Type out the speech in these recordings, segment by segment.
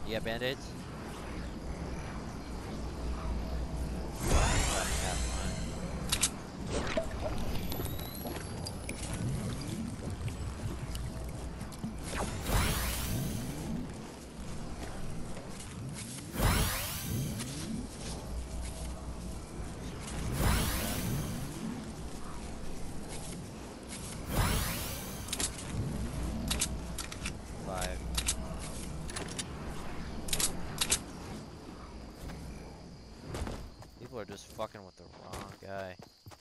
You got band-aids? People are just fucking with the wrong guy.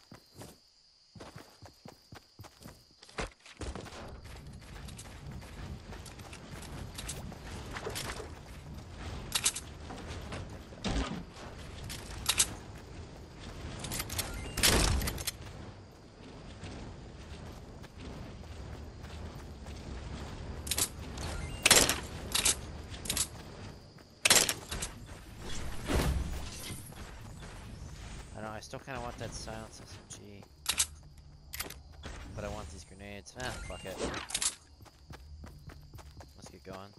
I still kind of want that silence SMG, but I want these grenades. Ah, fuck it. Let's get going.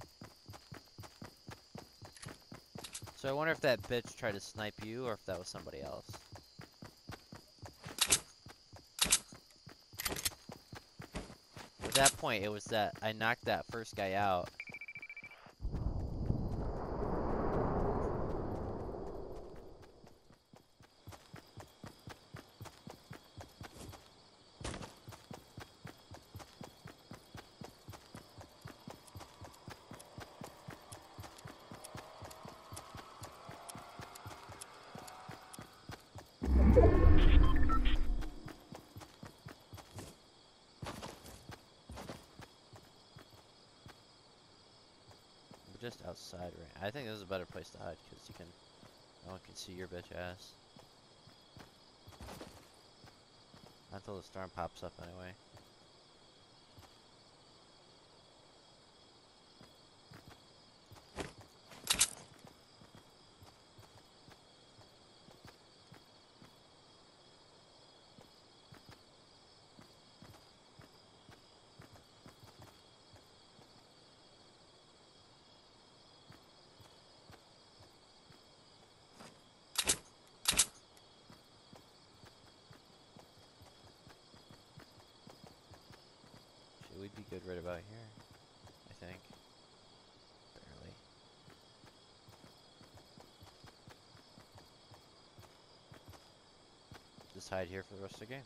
So I wonder if that bitch tried to snipe you, or if that was somebody else. At that point, it was that I knocked that first guy out. Just outside, right? I think this is a better place to hide because you can, no one can see your bitch ass. Not until the storm pops up, anyway. We'd be good right about here, I think. Barely. Just hide here for the rest of the game.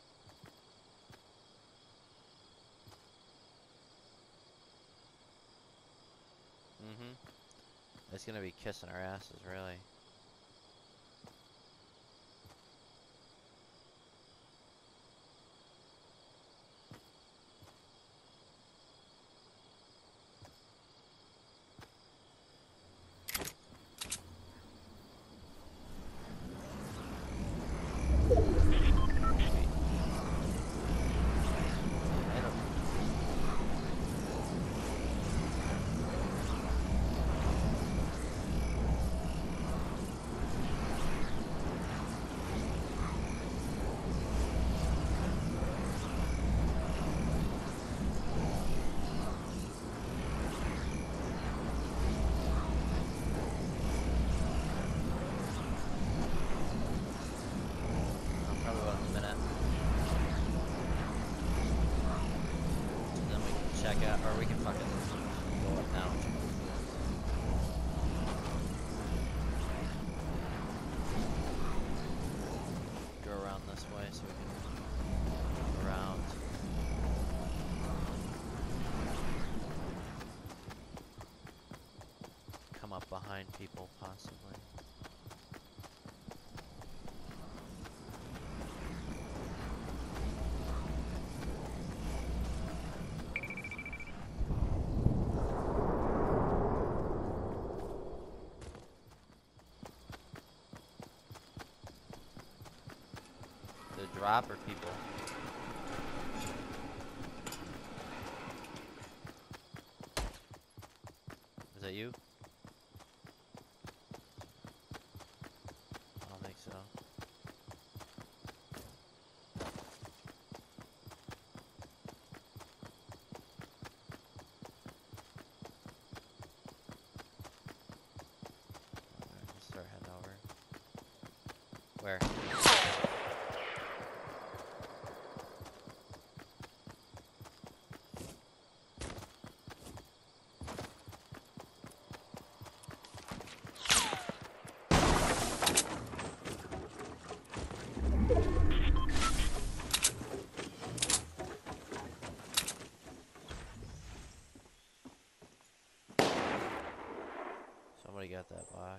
It's gonna be kissing our asses, really. Or we can fucking go up now. Go around this way so we can go around. Come up behind people, possibly. Drop or people? Is that you? I don't think so. Where? Somebody got that box.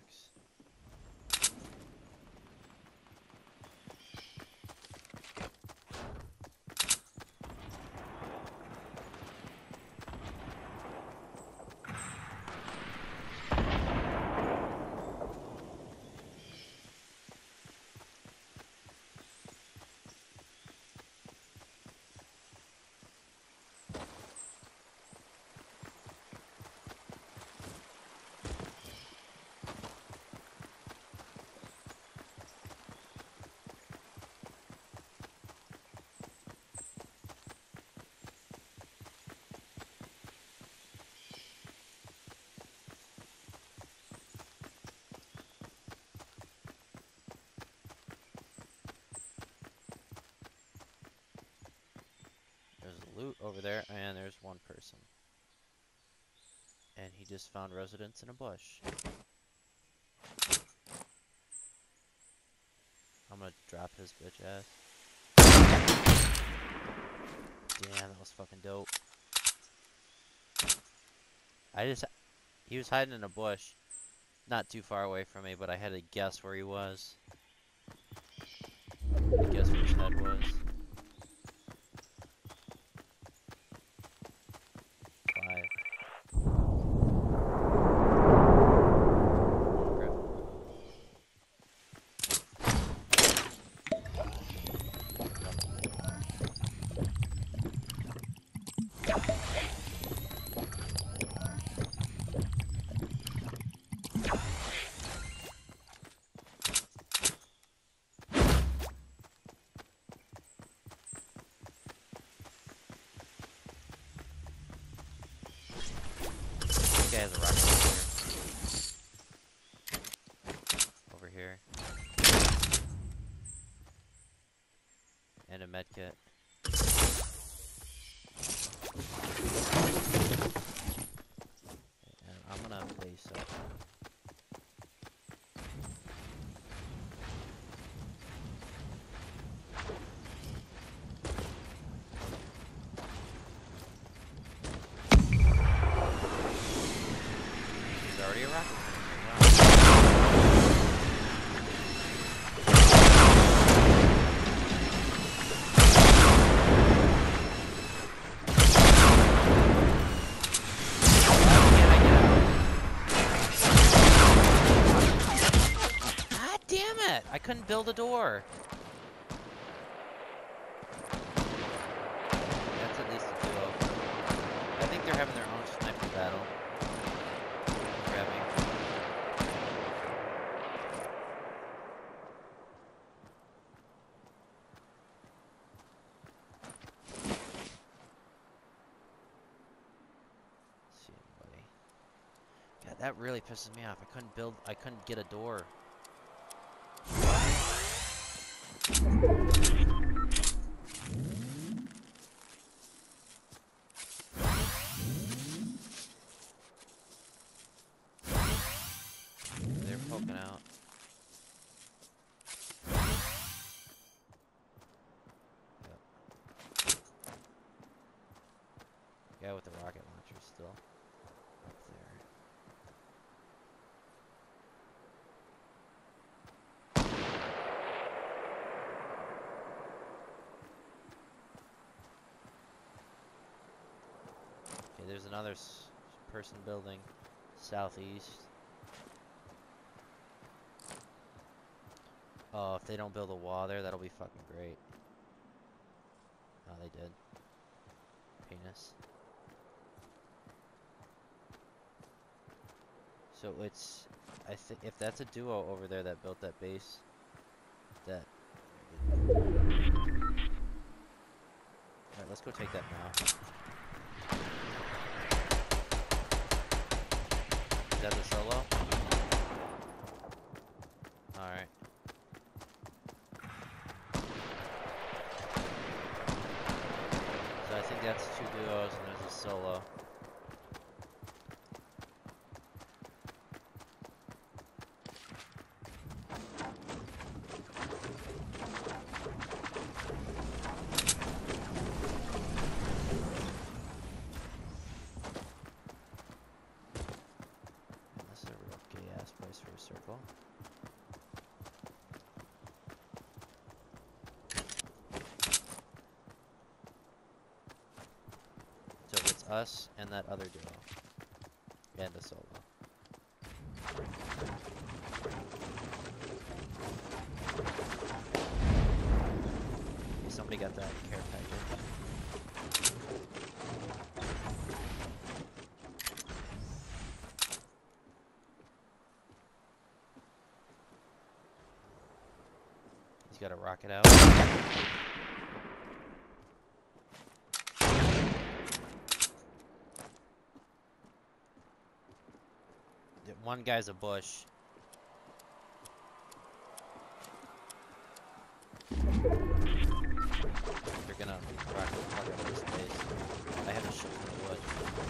There's loot over there, and there's one person. And he just found residence in a bush. I'm gonna drop his bitch ass. Damn, that was fucking dope. He was hiding in a bush, not too far away from me, but I had to guess where he was. Guess where his head was. Guy has a rocket launcher. Over here. And a medkit. And I'm gonna base up. Already a rocket. God damn it! I couldn't build a door. That's at least a duo. I think they're having their own sniper battle. That really pisses me off. I couldn't get a door. They're poking out. Yep. Guy with the rocket launcher still up there. There's another person building southeast. Oh, if they don't build a wall there, that'll be fucking great. Oh, they did. Penis. So it's, I think, if that's a duo over there that built that base, that. Alright, let's go take that now. Is that the solo? Alright. duos and there's a solo. This is a real gay ass place for a circle. So it's us and that other duo. And a solo. Okay, somebody got that care package. He's got a rocket out. One guy's a bush. They're gonna rocket the fuck out of this place. I have a shit in the wood.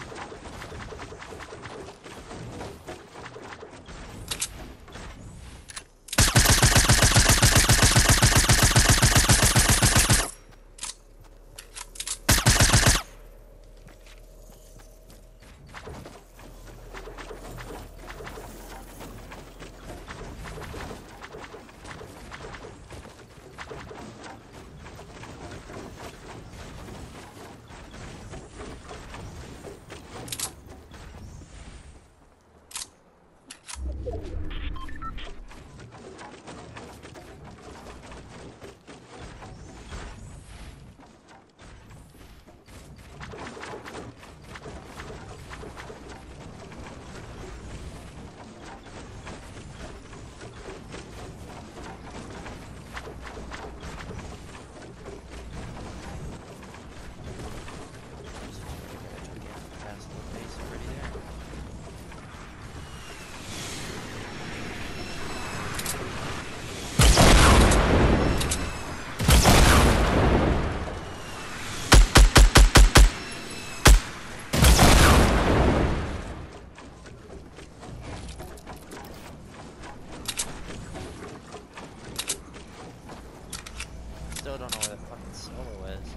Still don't know where the fucking solo is.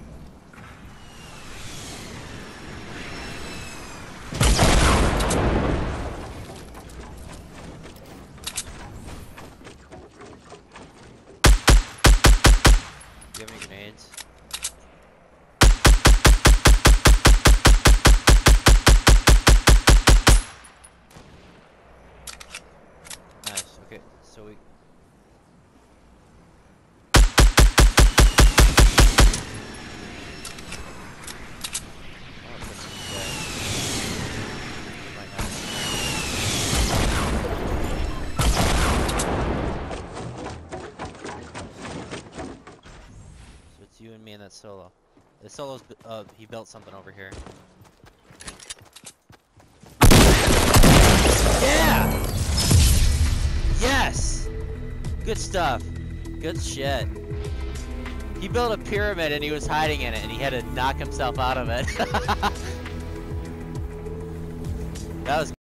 Do you have any grenades? Nice, okay, so we... You and me and that solo. The solo's, he built something over here. Yeah! Yes! Good stuff. Good shit. He built a pyramid and he was hiding in it and he had to knock himself out of it. That was